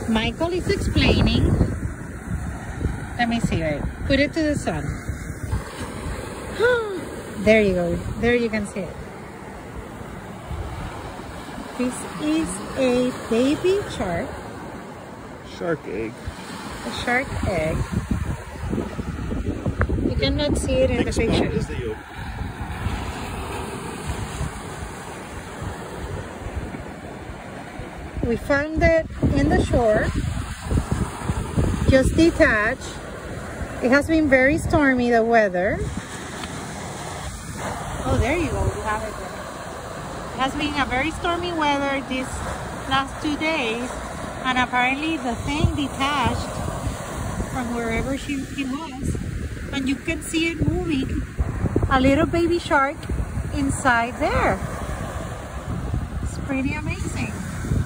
Michael is explaining. Let me see, right? Put it to the sun. There you go. There you can see it. This is a baby shark. Shark egg. A shark egg. You cannot see it in the picture. Is the yolk. We found it in the shore, just detached. It has been very stormy, the weather. Oh, there you go, you have it there. It has been a very stormy weather these last 2 days, and apparently the thing detached from wherever it was, and you can see it moving. A little baby shark inside there. It's pretty amazing.